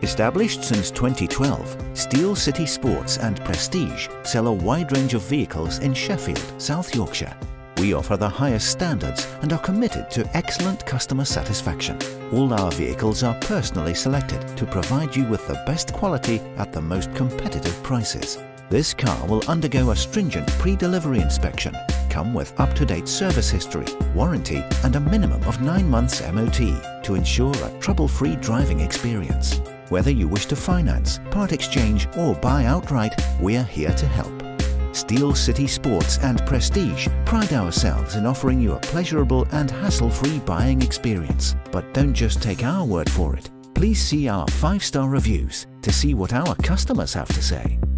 Established since 2012, Steel City Sports and Prestige sell a wide range of vehicles in Sheffield, South Yorkshire. We offer the highest standards and are committed to excellent customer satisfaction. All our vehicles are personally selected to provide you with the best quality at the most competitive prices. This car will undergo a stringent pre-delivery inspection, come with up-to-date service history, warranty and a minimum of 9 months MOT to ensure a trouble-free driving experience. Whether you wish to finance, part exchange or buy outright, we're here to help. Steel City Sports and Prestige pride ourselves in offering you a pleasurable and hassle-free buying experience. But don't just take our word for it. Please see our 5-star reviews to see what our customers have to say.